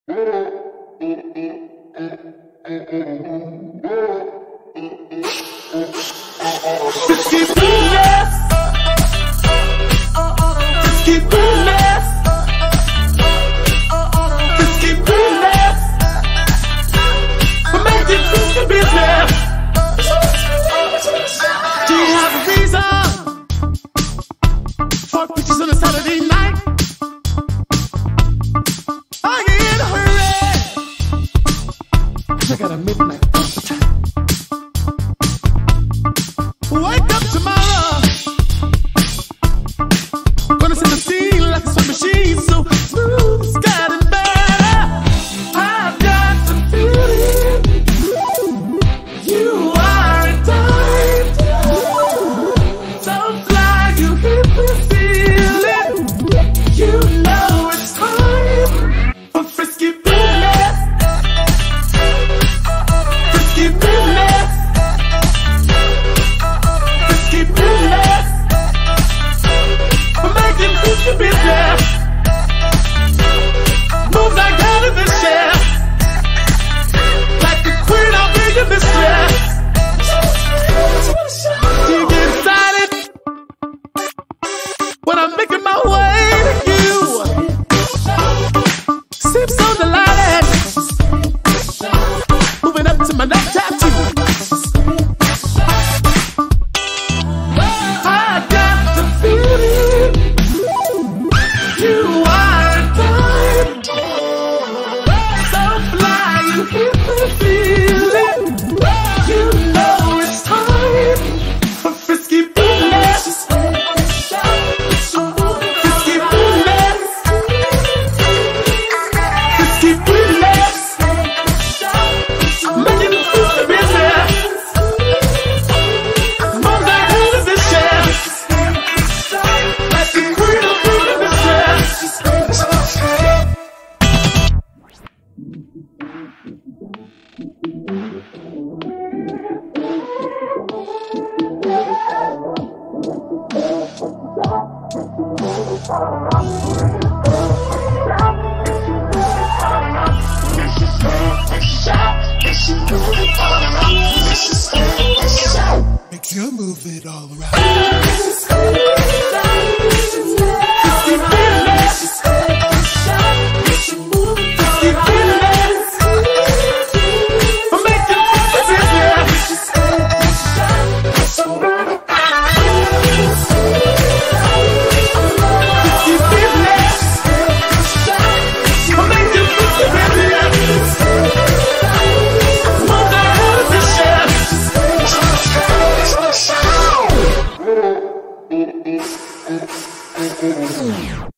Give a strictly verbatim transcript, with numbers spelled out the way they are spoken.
Frisky business. Frisky business. Frisky business. We're making frisky business. Do you have a reason for pictures on a Saturday night? Are you in a hurry? I got a midnight. Wake up tomorrow. Gonna set the scene like a sweat machine, so smooth, it's gotten better. I've got the feeling you are a dime. So fly, you hit the ceiling. You know it's time for frisky business. Frisky business. Frisky business. We're making frisky business. Move like out of the shell. Like the queen, I'll be your mistress. Do you get excited when I'm making my way to you? Seem so delighted. Moving up to my neck tattoo. I got the feeling you are a dime. So fly, you hit the ceiling. You know it's time for frisky business. Frisky business. Frisky business. Making frisky business. Move like out of the shell. Like the queen of the mistress. Make you move it all around. Frisky business. Frisky business. We're making frisky business. Frisky business. We're making frisky business. Move that out of the shell.